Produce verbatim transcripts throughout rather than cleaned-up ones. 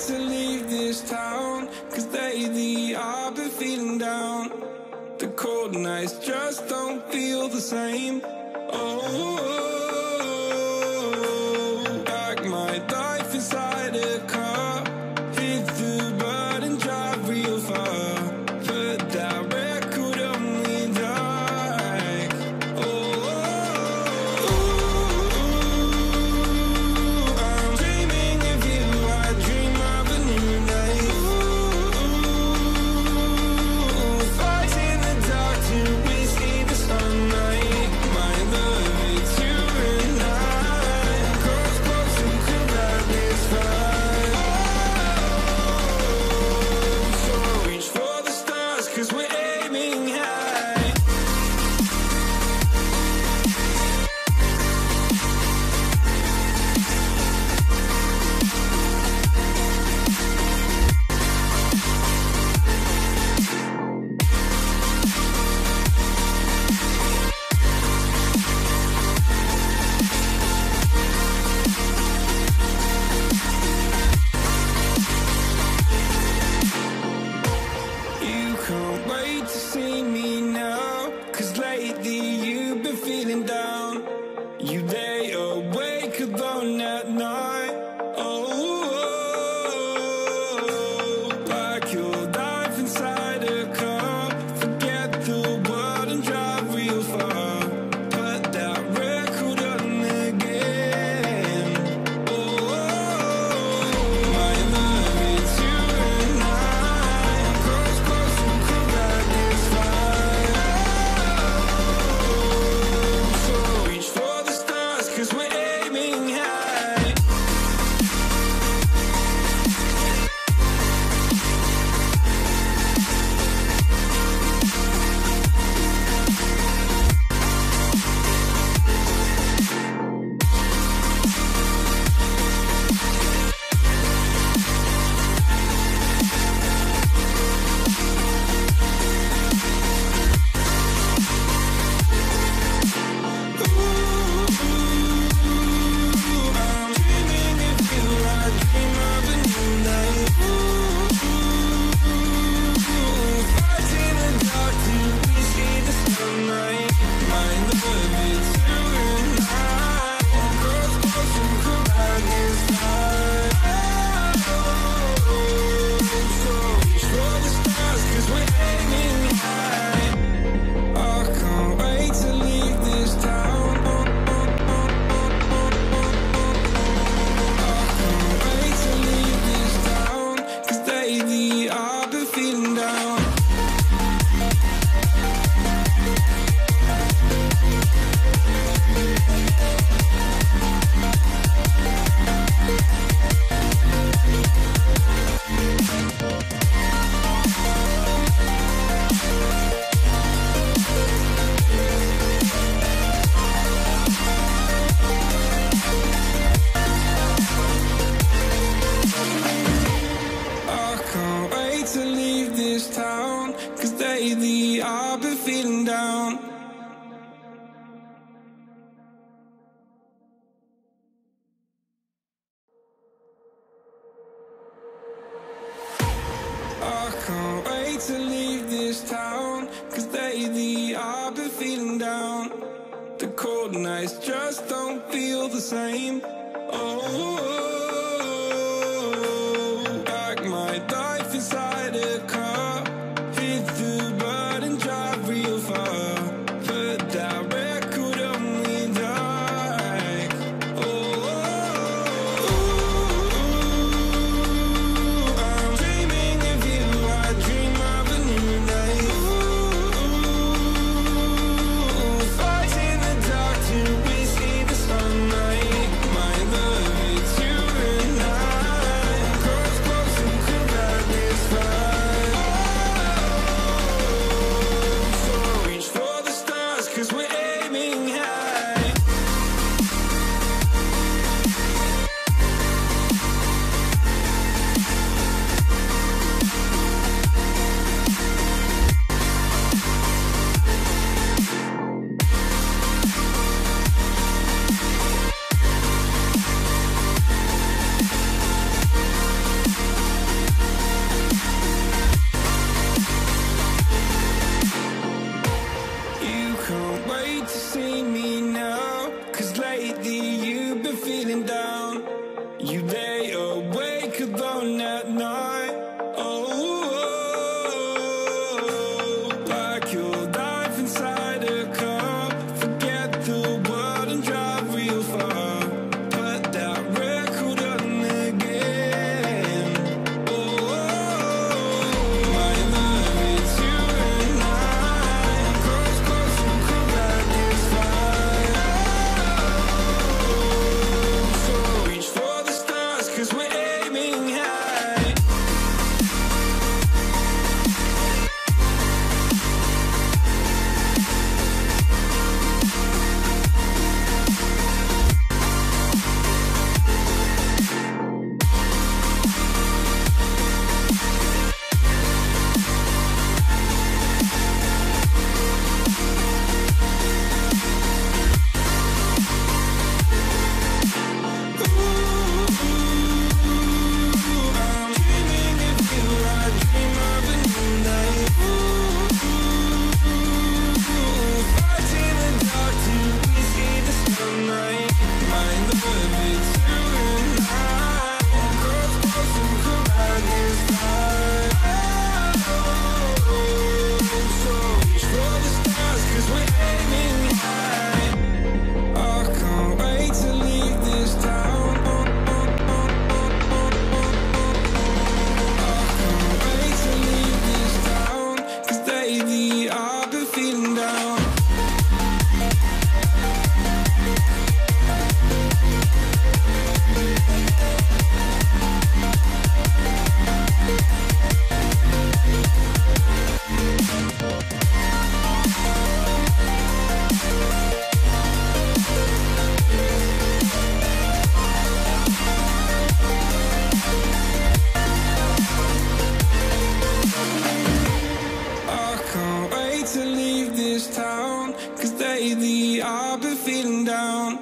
to leave this town, cause lately I've been feeling down. The cold nights just don't feel the same. Oh, like my life inside a car. Hit the button, drive real far. Put that record on me like, oh, I'm dreaming of you. I dream of a new day. Fight in the dark till we see the sunlight. My love, it's you and I. Cross close and could ride this fire. So reach for the stars, cause we're aiming high. You can't wait to see me now, cause lately you've been feeling down. You lay awake alone at night. Oh, like your life inside a car. Forget the world and drive real far. Put that record on again. Oh, my love, it's you and I. Cross close and could ride this fire. So reach for the stars, cause we're aiming high. I'm dreaming of you. I dream of a new night. Fight in the dark till we see the sunlight. My love, it's you and I. Cross close and could ride this fire. So reach for the stars, cause we're aiming high. I can't wait to leave this town. Can't wait to leave this town, cause lately I've been feeling down. I can't wait to leave this town, cause lately I've been feeling down. I can't wait to leave this town, cause lately I've been feeling down. The cold nights just don't feel the same. Oh, like my life inside a car. Hit the button, drive real far. Put that record on me like, oh, I'm dreaming of you. I dream of a new day. Fight in the dark till we see the sunlight. My love, it's you down.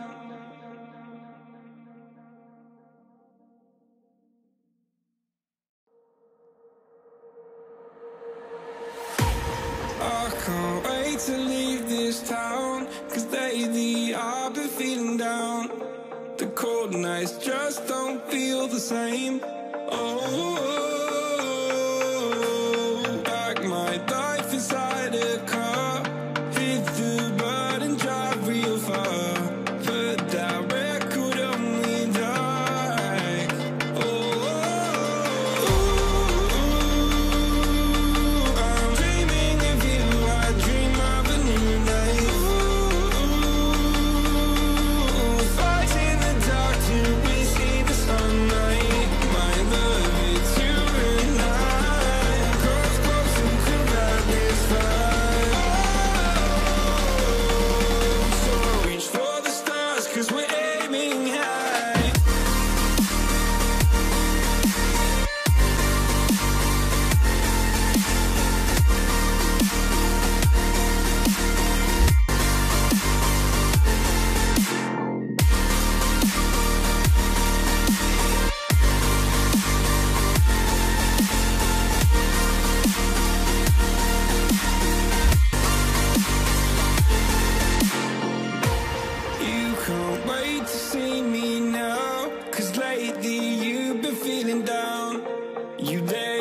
I can't wait to leave this town, 'cause lately I've been feeling down. The cold nights just don't feel the same. Oh, like my life inside a car, hit the button, drive real far, but that record on me like, oh, I'm dreaming of you, I dream of a new day. Fight in the dark till we see the sunlight. My love, it's you and I. Close, close and could ride this fire. So reach for the stars, 'cause we're aiming high. You can't wait to see me now, 'cause lately you've been feeling down. You there